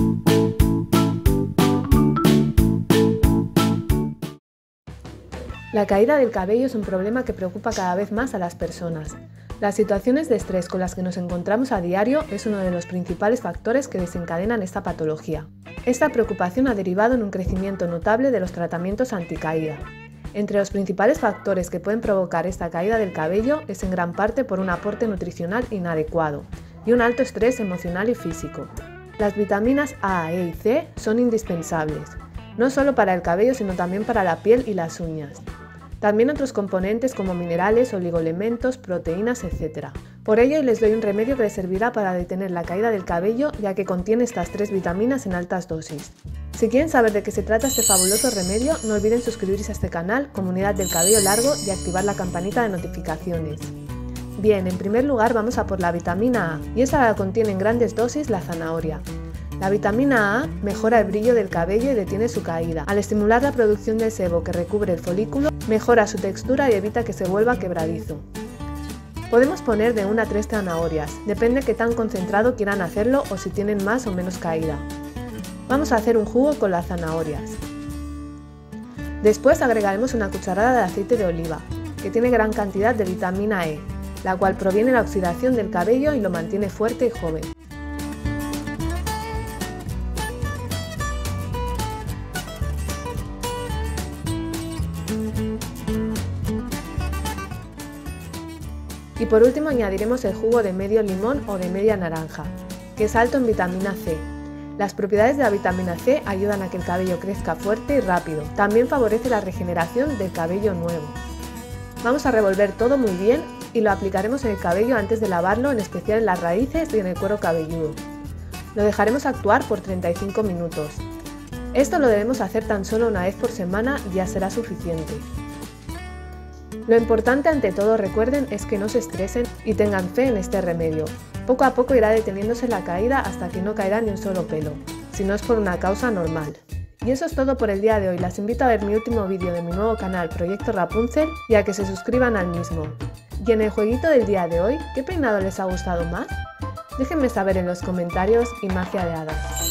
La caída del cabello es un problema que preocupa cada vez más a las personas. Las situaciones de estrés con las que nos encontramos a diario es uno de los principales factores que desencadenan esta patología. Esta preocupación ha derivado en un crecimiento notable de los tratamientos anticaída. Entre los principales factores que pueden provocar esta caída del cabello es en gran parte por un aporte nutricional inadecuado y un alto estrés emocional y físico. Las vitaminas A, E y C son indispensables, no solo para el cabello sino también para la piel y las uñas. También otros componentes como minerales, oligoelementos, proteínas, etc. Por ello les doy un remedio que les servirá para detener la caída del cabello, ya que contiene estas 3 vitaminas en altas dosis. Si quieren saber de qué se trata este fabuloso remedio, no olviden suscribirse a este canal, Comunidad del Cabello Largo, y activar la campanita de notificaciones. Bien, en primer lugar vamos a por la vitamina A, y esta la contiene en grandes dosis la zanahoria. La vitamina A mejora el brillo del cabello y detiene su caída. Al estimular la producción del sebo que recubre el folículo, mejora su textura y evita que se vuelva quebradizo. Podemos poner de 1 a 3 zanahorias, depende qué tan concentrado quieran hacerlo o si tienen más o menos caída. Vamos a hacer un jugo con las zanahorias. Después agregaremos una cucharada de aceite de oliva, que tiene gran cantidad de vitamina E, la cual proviene de la oxidación del cabello y lo mantiene fuerte y joven. Y por último añadiremos el jugo de medio limón o de media naranja, que es alto en vitamina C. Las propiedades de la vitamina C ayudan a que el cabello crezca fuerte y rápido. También favorece la regeneración del cabello nuevo. Vamos a revolver todo muy bien y lo aplicaremos en el cabello antes de lavarlo, en especial en las raíces y en el cuero cabelludo. Lo dejaremos actuar por 35 minutos. Esto lo debemos hacer tan solo una vez por semana y ya será suficiente. Lo importante ante todo, recuerden, es que no se estresen y tengan fe en este remedio. Poco a poco irá deteniéndose la caída hasta que no caerá ni un solo pelo, si no es por una causa normal. Y eso es todo por el día de hoy. Las invito a ver mi último vídeo de mi nuevo canal Proyecto Rapunzel y a que se suscriban al mismo. Y en el jueguito del día de hoy, ¿qué peinado les ha gustado más? Déjenme saber en los comentarios y magia de hadas.